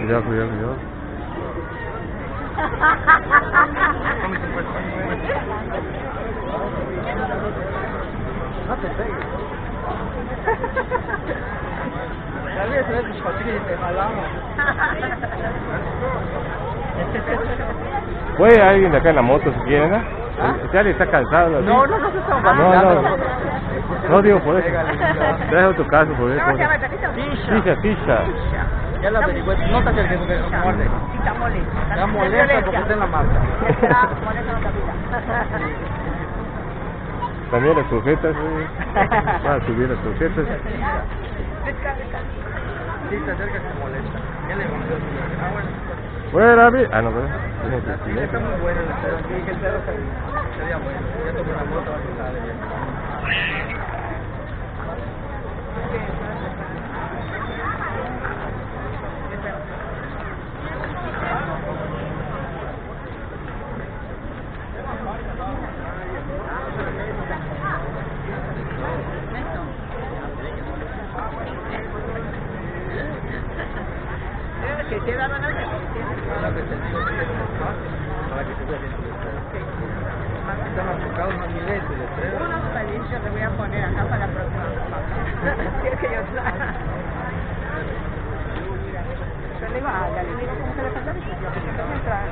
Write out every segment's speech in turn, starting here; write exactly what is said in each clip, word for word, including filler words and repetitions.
Cuidado, cuidado, cuidado. No te pegues. Ya ves, ves tus patines y te jalamos. Puede alguien de acá en la moto si quieren, ¿no? ¿Ah? Si alguien está cansado. ¿sí? No, no, no se estamos No, vacilando. no. No digo por eso. Trae otro caso por eso. ¿Cómo se llama el perrito? Tisha, Tisha. Ya lo averigüé, no te acerques porque me muerde. Sí, está molesta. Ya molesta porque está en la marca. Está molesta la capita. También las sujetas, güey. Van a subir las sujetas. Sí, te acercas y te molesta. Ya le molestó. Ah, bueno. Bueno, David. Ah, no, pero. Sí, está muy bueno el perro. Sí, que el perro está sería bueno. Ya tomé una foto, va a estar bien. Que te da la nave. Para que te digo que es más fácil. Para que te veas. Están enfocados más miles de perros. Unos palillos te voy a poner acá para la próxima. Quiero que yo salga. Yo le digo, ah, ya le digo cómo se le falta el sitio. Que siempre me trae.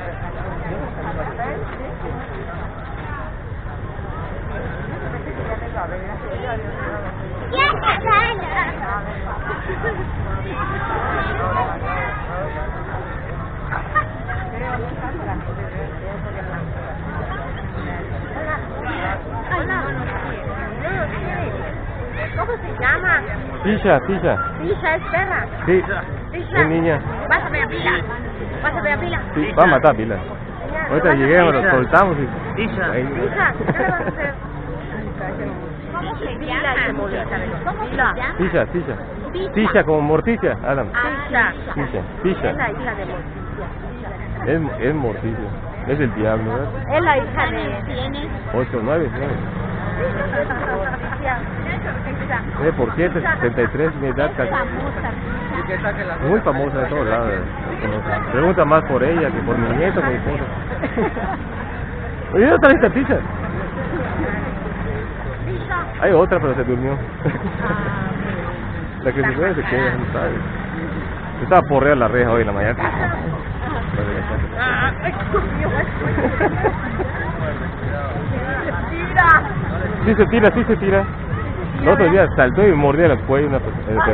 ¿Cómo se llama? Tisha, Tisha. Tisha es perra. Sí. Tisha. Es niña. Vas a ver a Pila. Vas a ver a Pila. Sí, va a matar pilas. Ahorita lleguemos, los soltamos y. Tisha. Ahí. Tisha, ¿qué le vas a hacer? ¿Cómo se llama? ¿Cómo se llama? Tisha, Tisha. Tisha como Morticia, Adam. Tisha. Tisha, Tisha. Es la hija de Morticia. Es, es Morticia. Es el diablo, ¿verdad? Es la hija de... ¿Tienes? ocho, nueve, nueve. Morticia. nueve por siete, setenta y tres, mi edad casi. Y que saque la Muy famosa de todos lados. Pregunta más por ella que por mi nieto, mi esposa. Oye, ¿dónde está esta Tisha? Hay otra, pero se durmió. La que se duerme se queda, no sabes. Estaba porreando la reja hoy en la mañana. ¡Tira! Sí se tira, sí se tira. El otro día saltó y mordía el cuello una persona.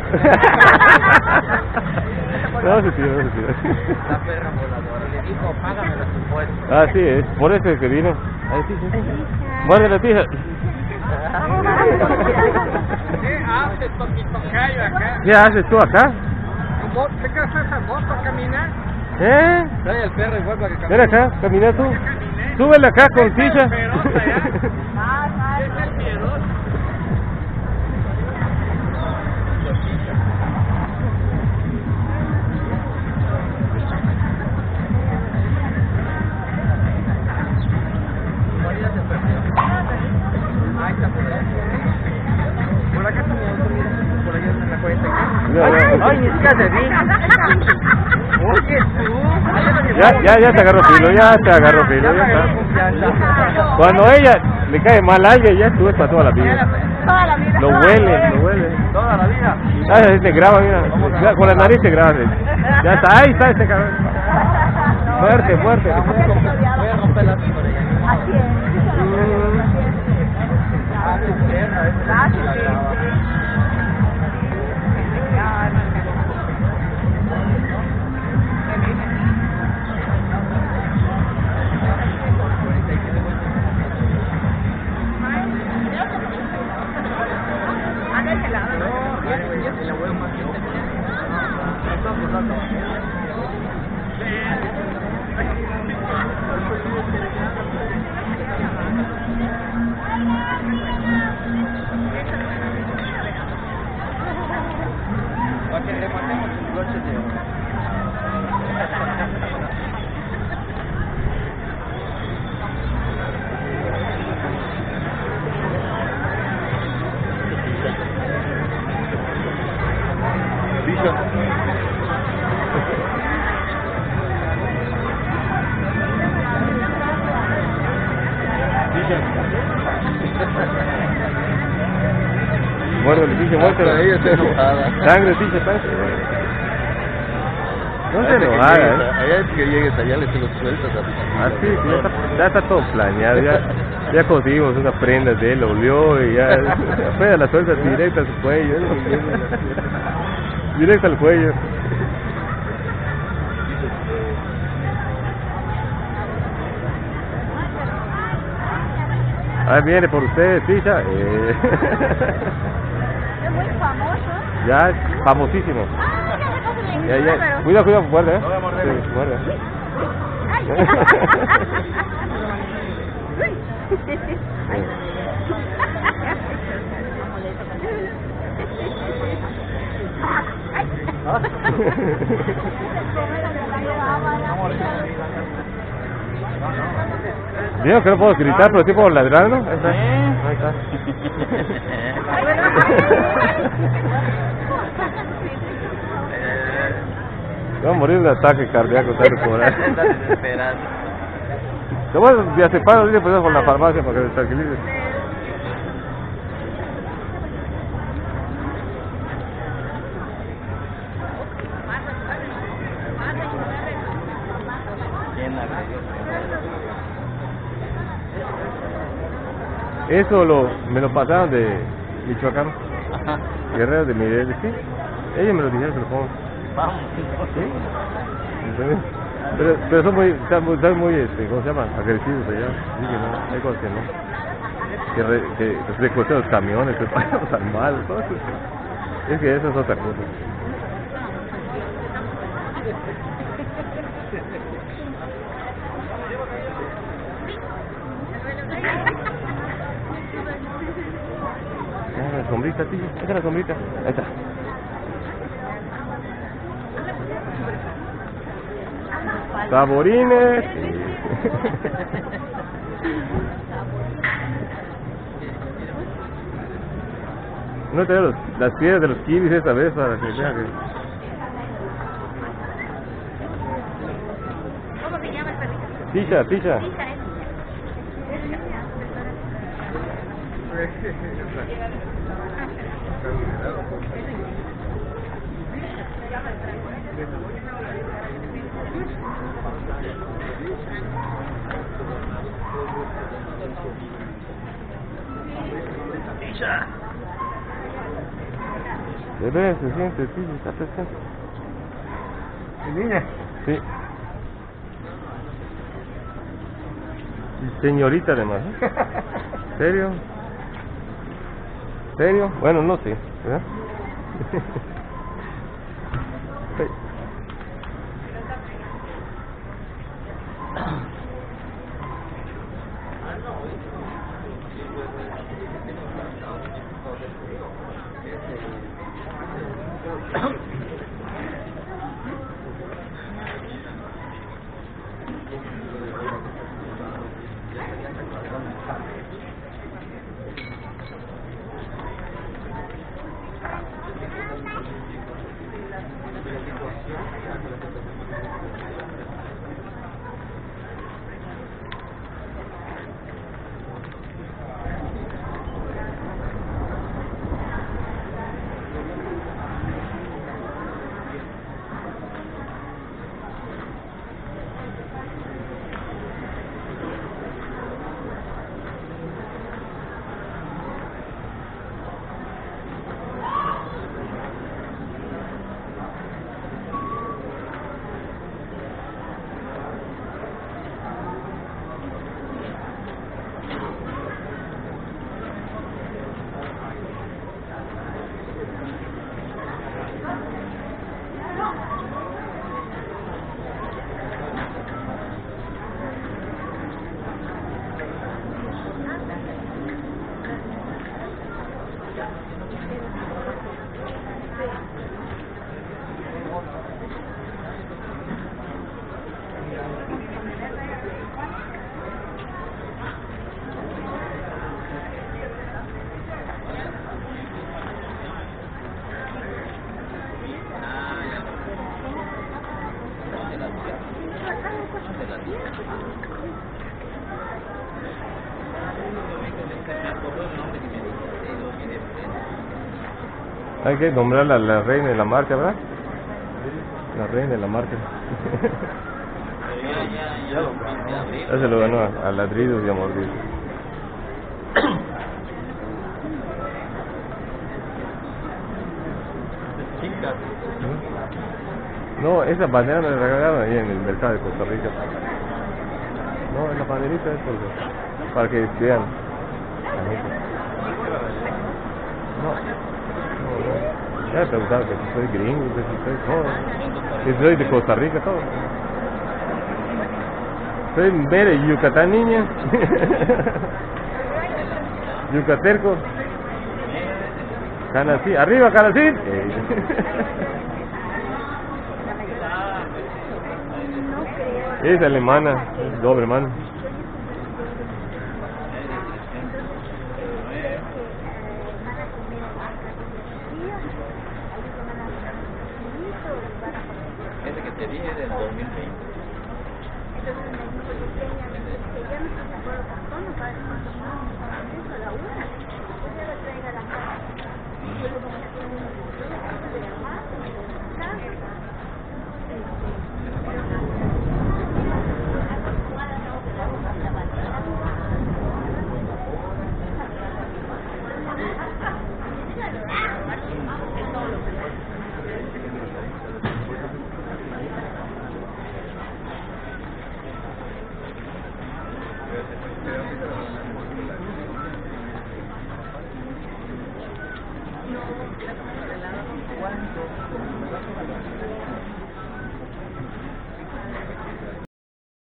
No se tira, no se tira. La perra voladora le dijo, págame los impuestos. Ah, sí, es por eso es que vino. Ahí sí, sí, sí. Muerde la tija. ¿Qué haces con mi tocayo acá? ¿Qué haces tú acá? ¿Te casas esa moto a caminar? ¿Eh? Trae el perro igual para que camine. Ven acá, camina tú. Súbele acá con Tisha. Es el miedoso. Ahí está por allá. Por acá está mi auto, mira. Por allá en la cuarenta y No, no. Ay, ni siquiera te vi. Oye, tú. Ya, ya, ya te agarró filo, ya te agarró filo, ya está. Cuando ella le cae mal a alguien, ya tú es para toda la vida. Toda la vida. Lo huele, lo huele. Toda la vida. Ah, ahí te graba, mira. Ya, con la nariz te graba. Ya está, ahí está este cabrón. Fuerte, fuerte. Voy a romper la por ella. Así es. Ah, tu perra, esa es la grava. El abuelo más bien. Para que rematemos un broche de oro. Muérdele, Tisha, muérdele. Hasta ella está enojada. Sangre, Tisha, sangre. No se Antes que enojara, llegues ¿eh? a- Allá es que llegues allá, le te lo sueltas a Ah, sí, sí, ya está, ya está todo planeado, ya, ya conseguimos unas prendas de él, lo olió y ya, apenas la suelta directa a su cuello, ¿eh? Directo al cuello. Ahí viene por ustedes, Tisha. Eh. Es muy famoso. Ya, famosísimo. Ah, ya le paso Ya, ya. pero- Cuidado, cuidado, muerde, ¿eh? No voy a morder. Sí, muerde. Ay. Ay. Digo que no puedo gritar, pero sí puedo ladrar, ¿no? Ahí está. Ahí está. Voy a morir de ataque cardíaco tarde por ahí. Estás desesperado. Te voy a diazepar ahorita pues por la farmacia para que te tranquilices. Eso lo, me lo pasaron de Michoacán, Ajá. Guerrero de Miguel, sí. Ellos me lo dijeron que lo pongo. Vamos. ¿Sí? ¿Entendés? Pero, pero son muy, están muy, están muy este, ¿cómo se llama? Agresivos allá. Sí que no, hay cosas que no. Que, re, que secuestran los camiones, que pasan armados, todo eso. Es que eso es otra cosa. Ah, la sombrita, tío. Esa es la sombrita. Ahí está. Saborines. No te los, las piedras de los kiwis esta vez para que vean que... ¿Cómo se llama el perrito? Tisha, Tisha. Tisha, ¿eh? Bebé, se siente, sí, está presente. Niña. Sí. Y señorita además, ¿eh? ¿Serio? ¿Serio? Bueno, no sé, ¿verdad? Sí. Hay que nombrar a la reina de la marcha, ¿verdad? La reina de la marcha. Ya se lo ganó a, a ladridos y a mordidos. Chica. No, esa bandera me la regalaron ahí en el mercado de Costa Rica. No, la banderita es porque, para que vean. No, no, no. Ya me preguntaron que si soy gringo, que si soy todo. Que soy de Costa Rica, todo. Soy mero Yucatán, niña. Yucaterco. Canacín. ¡Arriba, Canacín! Eh. Es alemana, es doble mano. Ese que te dije del dos mil veinte. Entonces me dijo que ya no estoy de acuerdo con todo, para que no se a la una. Yo ya lo traiga a la casa. Y yo lo como que tengo una casa de la madre, de la casa. ¿Cuánto?